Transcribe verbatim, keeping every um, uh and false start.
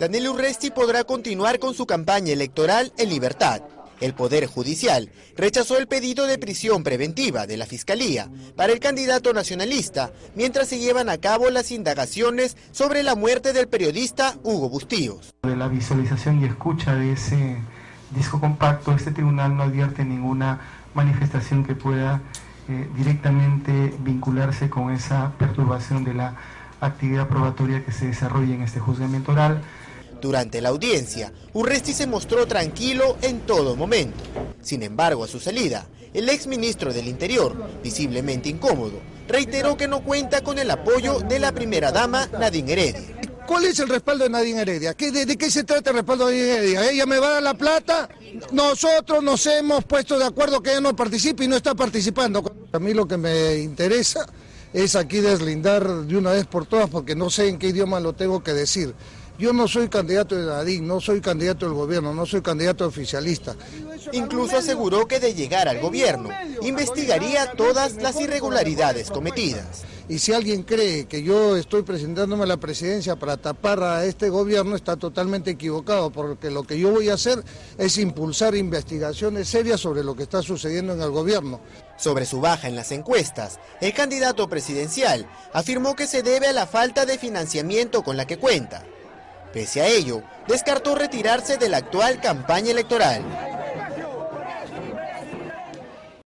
Daniel Urresti podrá continuar con su campaña electoral en libertad. El Poder Judicial rechazó el pedido de prisión preventiva de la Fiscalía para el candidato nacionalista, mientras se llevan a cabo las indagaciones sobre la muerte del periodista Hugo Bustíos. De la visualización y escucha de ese disco compacto, este tribunal no advierte ninguna manifestación que pueda eh, directamente vincularse con esa perturbación de la actividad probatoria que se desarrolla en este juzgamiento oral. Durante la audiencia, Urresti se mostró tranquilo en todo momento. Sin embargo, a su salida, el exministro del Interior, visiblemente incómodo, reiteró que no cuenta con el apoyo de la primera dama Nadine Heredia. ¿Cuál es el respaldo de Nadine Heredia? ¿Qué, de, ¿De qué se trata el respaldo de Nadine Heredia? ¿Ella me va a dar la plata? Nosotros nos hemos puesto de acuerdo que ella no participe y no está participando. A mí lo que me interesa es aquí deslindar de una vez por todas, porque no sé en qué idioma lo tengo que decir. Yo no soy candidato de Nadine, no soy candidato del gobierno, no soy candidato oficialista. Incluso aseguró que de llegar al gobierno, investigaría todas las irregularidades cometidas. Y si alguien cree que yo estoy presentándome a la presidencia para tapar a este gobierno, está totalmente equivocado, porque lo que yo voy a hacer es impulsar investigaciones serias sobre lo que está sucediendo en el gobierno. Sobre su baja en las encuestas, el candidato presidencial afirmó que se debe a la falta de financiamiento con la que cuenta. Pese a ello, descartó retirarse de la actual campaña electoral.